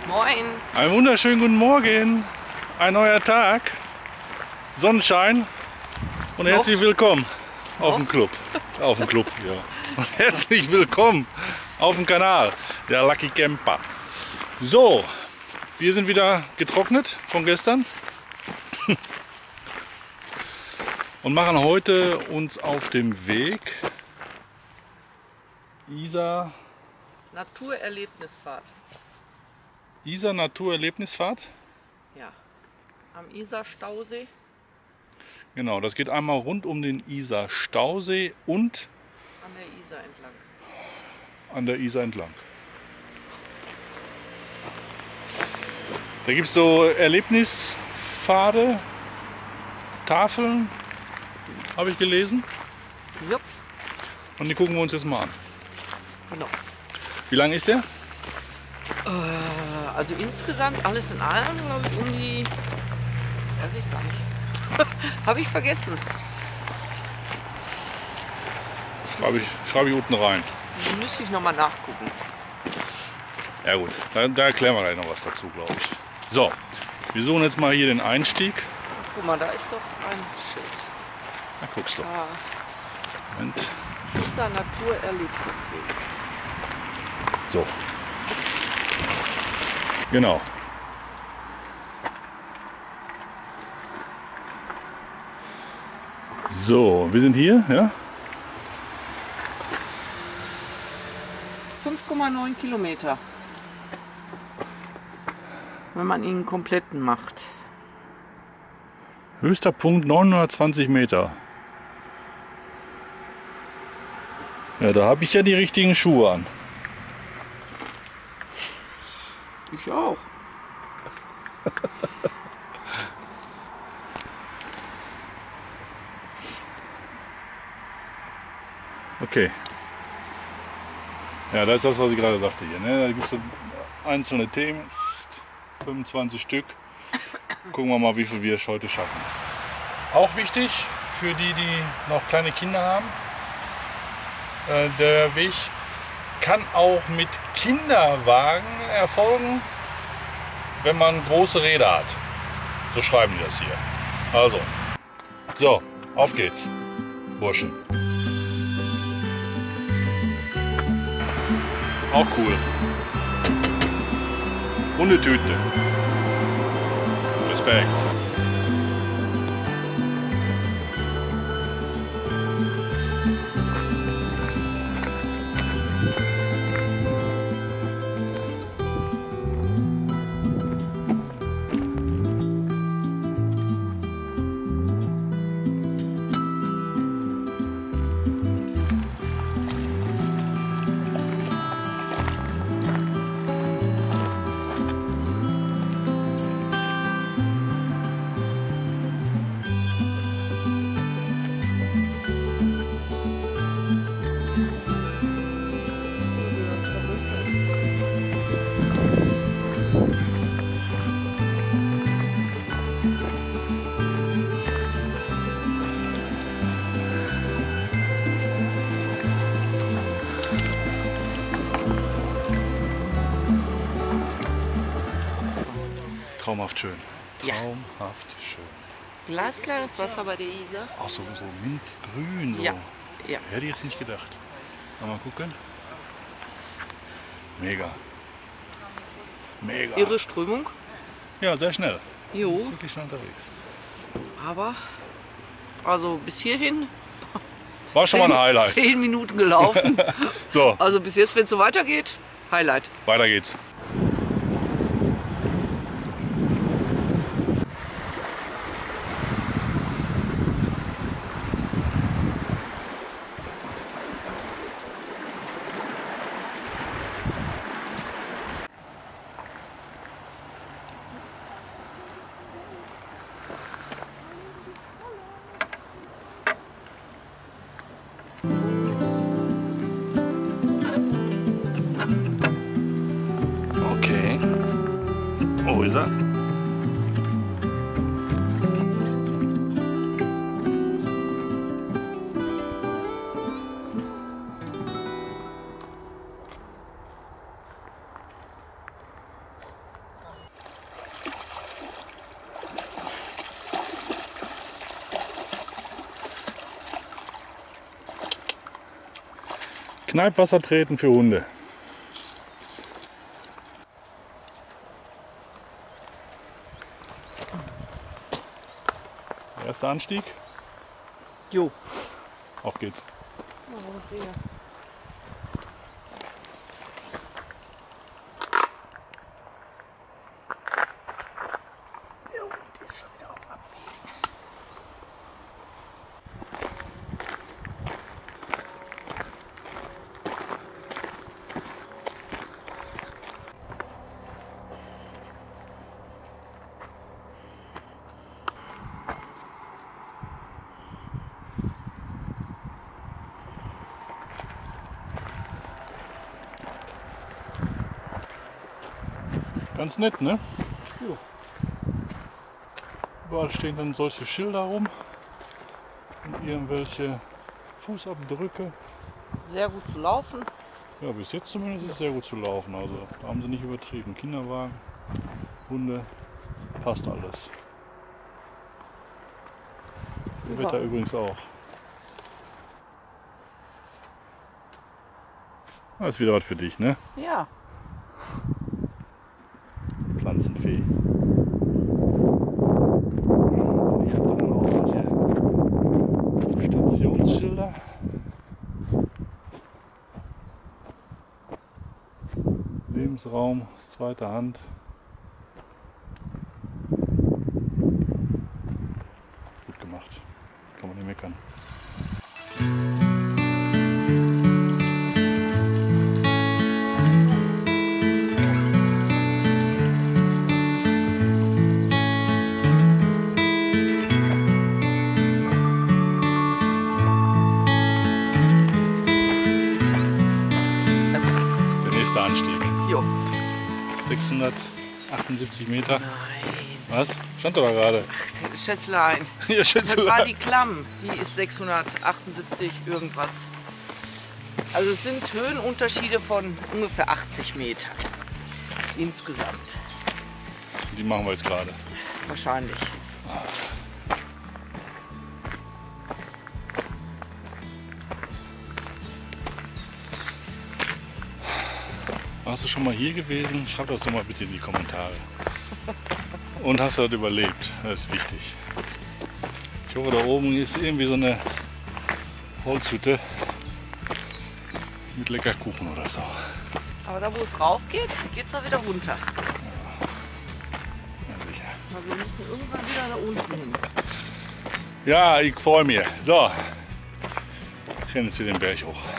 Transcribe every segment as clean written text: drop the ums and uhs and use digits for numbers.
Moin. Einen wunderschönen guten Morgen. Ein neuer Tag. Sonnenschein. Und herzlich willkommen auf dem Club. Auf dem Club, ja. Und herzlich willkommen auf dem Kanal der Lucky Camper. So, wir sind wieder getrocknet von gestern. Und machen heute uns auf dem Weg Isar Naturerlebnisfahrt. Isar Naturerlebnisfahrt. Ja, am Isar-Stausee. Genau, das geht einmal rund um den Isar-Stausee und An der Isar entlang. an der Isar entlang. Da gibt es so Erlebnispfade, Tafeln, habe ich gelesen. Jupp, Und die gucken wir uns jetzt mal an. genau. Wie lang ist der? Also insgesamt alles in allem, glaube ich, um die... Weiß ich gar nicht. Habe ich vergessen. Schreibe ich unten rein. Müsste ich nochmal nachgucken. Ja gut, da erklären wir gleich noch was dazu, glaube ich. So, wir suchen jetzt mal hier den Einstieg. Guck mal, da ist doch ein Schild. Na, guckst du. Ah, Moment. Isar Naturerlebnisweg. So. Genau. So, wir sind hier, ja? 5,9 Kilometer. Wenn man ihn kompletten macht. Höchster Punkt 920 Meter. Ja, da habe ich ja die richtigen Schuhe an. Ich auch. Okay. Ja, das ist das, was ich gerade sagte hier. Ne? Da gibt es so einzelne Themen, 25 Stück. Gucken wir mal, wie viel wir heute schaffen. Auch wichtig für die, die noch kleine Kinder haben. Der Weg kann auch mit Kinderwagen erfolgen, wenn man große Räder hat. So schreiben die das hier. Also, so, auf geht's, Burschen. Auch cool. Runde Tüte. Respekt. Traumhaft schön. Ja. Traumhaft schön. Glasklares Wasser bei der Isar. Auch so mintgrün. So. Ja, ja. Hätte ich jetzt nicht gedacht. Mal gucken. Mega. Mega. Irre Strömung. Ja, sehr schnell. Jo. Ist wirklich schnell unterwegs. Aber, also bis hierhin War schon mal ein Highlight. 10 Minuten gelaufen. So, Also bis jetzt, wenn es so weitergeht, Highlight. weiter geht's. Okay. Wo ist er? Kneippwasser treten für Hunde. Erster Anstieg. Jo. Auf geht's. Ganz nett, ne? Jo. Überall stehen dann solche Schilder rum und irgendwelche Fußabdrücke. Sehr gut zu laufen. Ja, bis jetzt zumindest ist es sehr gut zu laufen. Also da haben sie nicht übertrieben. Kinderwagen, Hunde, passt alles. Ja. Wetter übrigens auch. Das ist wieder was für dich, ne? Ja. Pflanzenfee. Hier habt ihr dann auch solche Stationsschilder. Lebensraum aus zweiter Hand. Gut gemacht. Kann man nicht meckern. Anstieg. Jo. 678 Meter. Nein. Was? Stand doch da gerade. Schätzlein. Ja, Das war Schätzelein. die Klamm. Die ist 678 irgendwas. Also es sind Höhenunterschiede von ungefähr 80 Metern. Insgesamt. Die machen wir jetzt gerade. Wahrscheinlich. Warst du schon mal hier gewesen? Schreib das doch mal bitte in die Kommentare. Und hast du das überlebt? Das ist wichtig. Ich hoffe, da oben ist irgendwie so eine Holzhütte mit lecker Kuchen oder so. Aber da wo es rauf geht, geht es auch wieder runter. Ja, sicher. Aber wir müssen irgendwann wieder da unten hin. Ja, ich freue mich. So, ich renne jetzt hier den Berg hoch.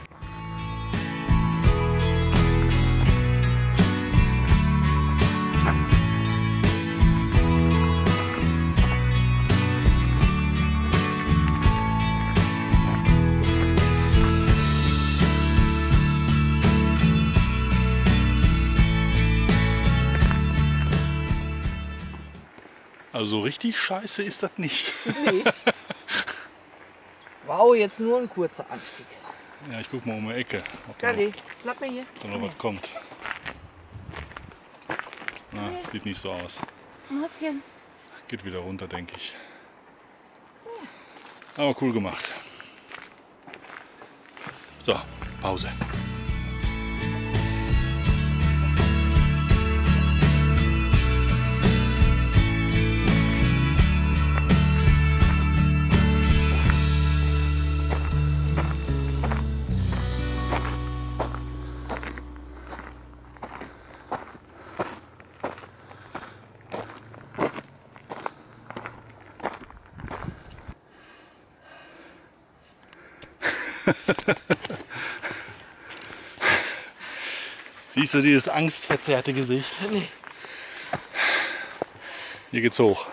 Also so richtig scheiße ist das nicht. Nee. Wow, jetzt nur ein kurzer Anstieg. Ja, ich guck mal um die Ecke, ob da Skadi, bleib mal hier. noch was kommt. Na, sieht nicht so aus. Mäuschen. Geht wieder runter, denke ich. Aber cool gemacht. So, Pause. Siehst du dieses angstverzerrte Gesicht? Nee. Hier geht's hoch.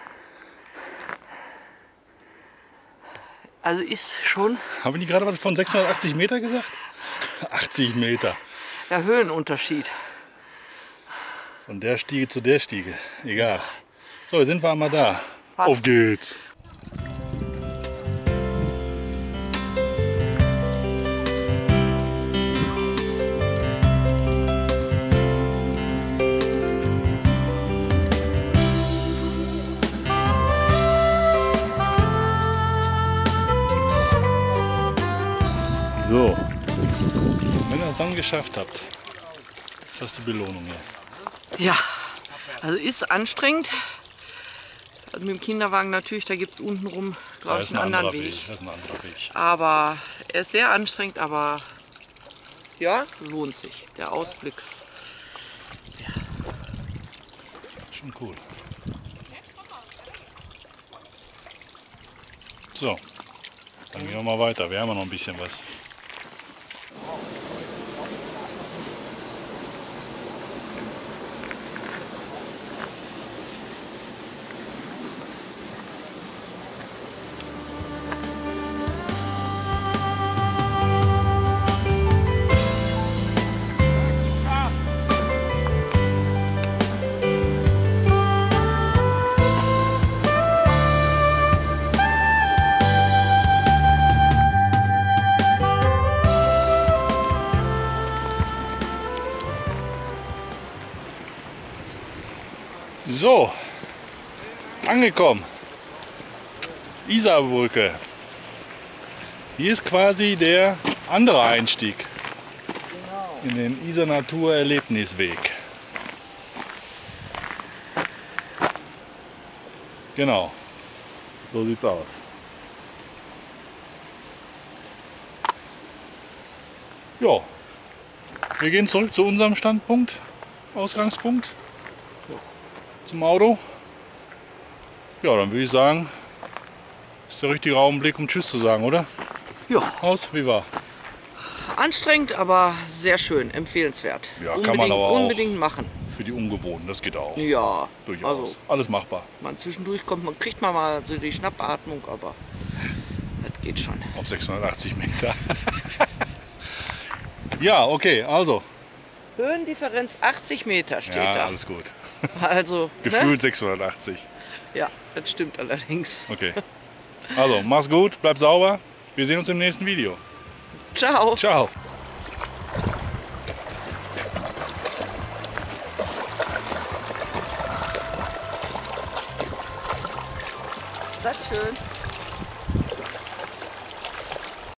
Also ist schon Haben wir nicht gerade was von 680 Meter gesagt? 80 Meter. der Höhenunterschied. Von der Stiege zu der Stiege. Egal. So, jetzt sind wir einmal da. Fast. Auf geht's. So, Wenn ihr es dann geschafft habt, ist das die Belohnung hier. Ja, also ist anstrengend. Also mit dem Kinderwagen natürlich, da gibt es untenrum, glaube ich, einen anderen Weg. Das ist ein anderer Weg. Aber er ist sehr anstrengend, aber ja, lohnt sich. Der Ausblick. Schon cool. So, dann gehen wir mal weiter. Wir haben ja noch ein bisschen was. So, angekommen. Isarbrücke. Hier ist quasi der andere Einstieg in den Isar Natur Erlebnisweg. Genau, so sieht's aus. Ja, wir gehen zurück zu unserem Standpunkt, Ausgangspunkt. Zum Auto. Ja, dann würde ich sagen, ist der richtige Augenblick, um Tschüss zu sagen, oder? Ja, Aus, wie war? anstrengend, aber sehr schön, empfehlenswert. Ja, kann man aber auch unbedingt machen. Für die Ungewohnten, das geht auch. Ja, Durchaus. also Alles machbar. man zwischendurch kriegt man mal so die Schnappatmung, aber das geht schon. Auf 680 Meter. Ja, okay, also. Höhendifferenz 80 Meter steht Ja, da. alles gut. Also, Gefühlt 680. Ja, das stimmt allerdings. Okay. Also, mach's gut, bleib sauber. Wir sehen uns im nächsten Video. Ciao. Ciao. Ist das schön?